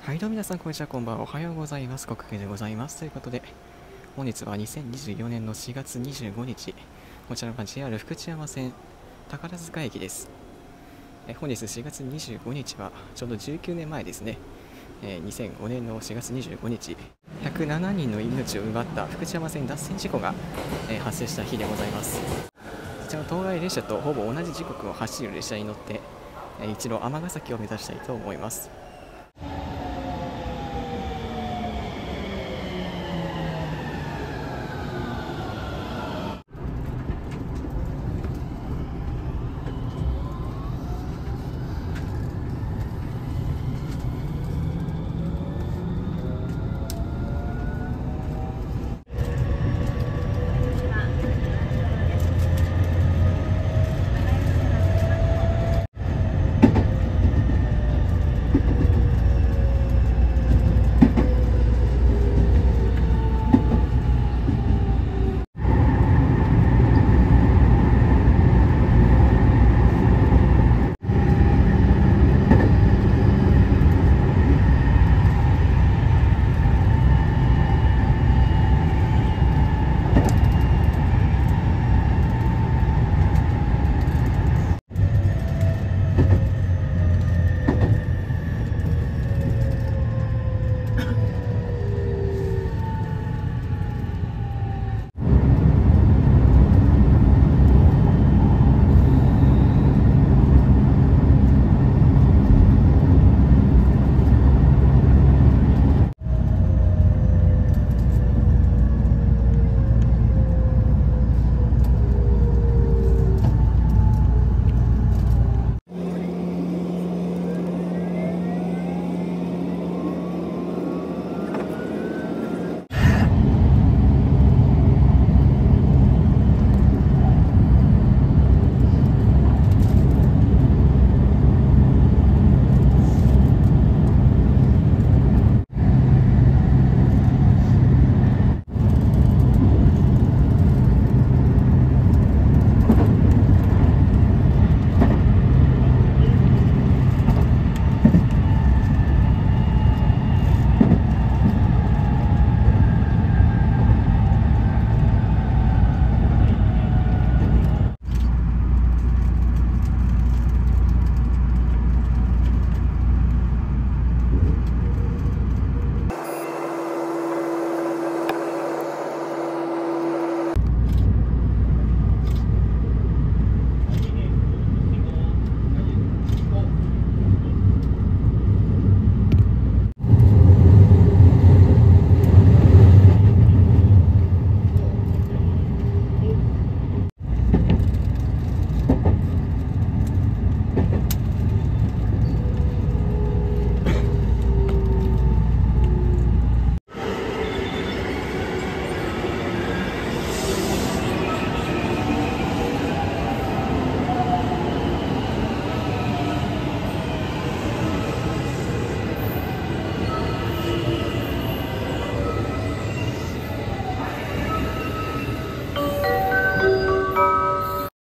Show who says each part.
Speaker 1: はい、どうも皆さん、こんにちは、こんばんは。おはようございます。国慶でございます。ということで、本日は2024年の4月25日、こちらが JR 福知山線宝塚駅です。本日4月25日はちょうど19年前ですね。2005年の4月25日、107人の命を奪った福知山線脱線事故が、発生した日でございます。こちらの当該列車とほぼ同じ時刻を走る列車に乗って、一路尼崎を目指したいと思います。